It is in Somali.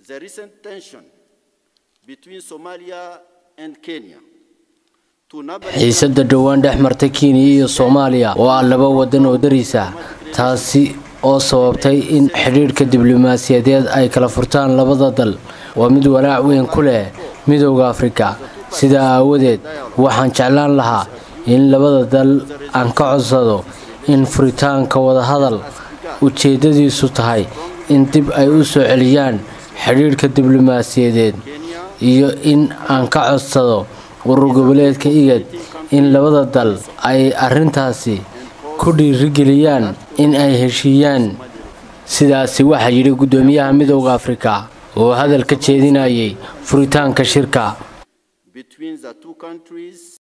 The recent tension between Somaliya and Kenya. xiisadda dhawaan dhex martay Kenya iyo Somaliya waa laba wadan oo darisa taasi oo sababtay in xiriirka diblomaasiyadeed ay kala furtaan labada dal waa mid walaac weyn ku leh Midowga Afrika sida aawadeed waxaan jeclaan lahaa in labada dal aan ka codsado in furitaanka wada hadal ujeedadiisu tahay in dib ay u soo celiyaan xiriirka diblomaasiyadeed iyo in aan ka codsado urur goboleedka IGAD in labada dal ay arintaasi ku dhiirigeliyaan in ay heshiyaan sidaasi waxa yiri Guddoomiyaha Midowga Afrika oo hadal ka jeedinayay furitaanka shirka.